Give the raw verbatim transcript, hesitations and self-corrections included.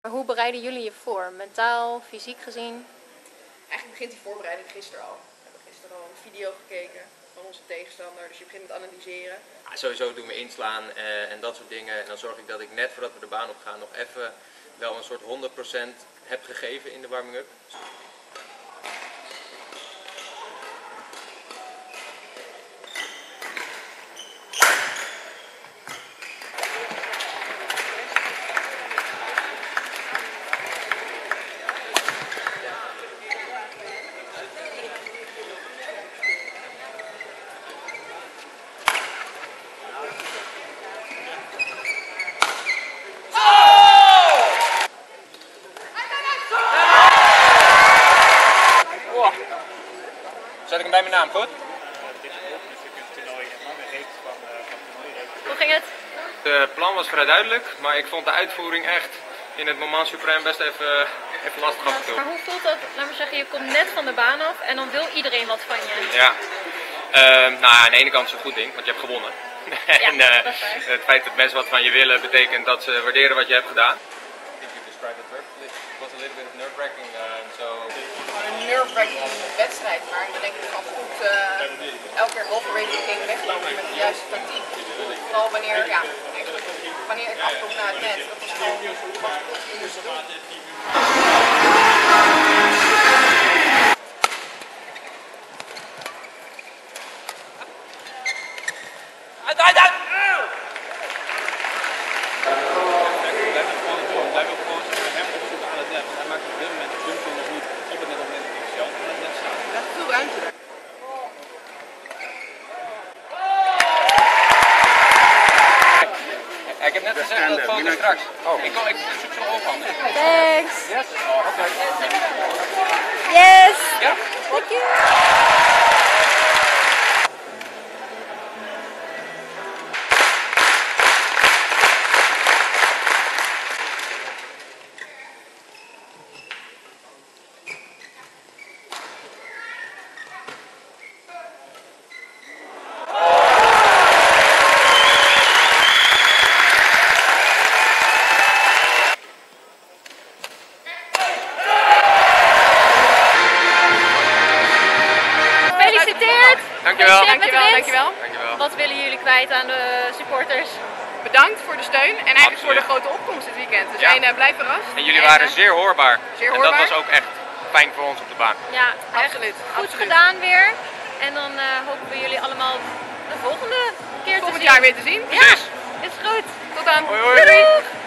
Maar hoe bereiden jullie je voor? Mentaal, fysiek gezien? Eigenlijk begint die voorbereiding gisteren al. We hebben gisteren al een video gekeken van onze tegenstander, dus je begint met analyseren. Ja, sowieso doen we inslaan eh, en dat soort dingen. En dan zorg ik dat ik net voordat we de baan op gaan nog even wel een soort honderd procent heb gegeven in de warming-up. Zet ik hem bij mijn naam, goed? Hoe ging het? Het plan was vrij duidelijk, maar ik vond de uitvoering echt in het moment supreme best even, even lastig af en toe. Maar hoe voelt dat? Laat maar zeggen, je komt net van de baan af en dan wil iedereen wat van je. Ja, uh, nou aan de ene kant is het een goed ding, want je hebt gewonnen. Ja, en uh, dat is waar. het feit dat mensen wat van je willen betekent dat ze waarderen wat je hebt gedaan. Was a little bit of nerve-wracking, uh, so... Gewoon een nerve-wracking wedstrijd, maar ik denk dat ik gewoon goed uh, elke keer halverwege ging weglopen met de juiste tactiek. Vooral wanneer, ja, eigenlijk, wanneer ik afkom naar het net, dat was gewoon Uit, uit, uit! Hij maakt op dit moment de punten nog niet op het net moment dat hij zelf aan het net staat. Hij heeft veel ruimte. Ik heb net gezegd dat het foto straks. Oh. Ik, kom, ik zoek zo op handen. Thanks! Yes? Oh, oké. Yes! Ja? Thank you! Dankjewel. Dankjewel, dankjewel. Dankjewel. Wat willen jullie kwijt aan de supporters? Bedankt voor de steun en eigenlijk Absoluut. voor de grote opkomst dit weekend. We Ja. zijn uh, blij verrast. En jullie waren uh, zeer hoorbaar. zeer En hoorbaar. dat was ook echt fijn voor ons op de baan. Ja, echt Absoluut, goed absoluut. gedaan weer. En dan uh, hopen we jullie allemaal de volgende keer Volgend te zien. jaar weer te zien. Ja, is goed. Tot dan. Hoi, hoi. Doei!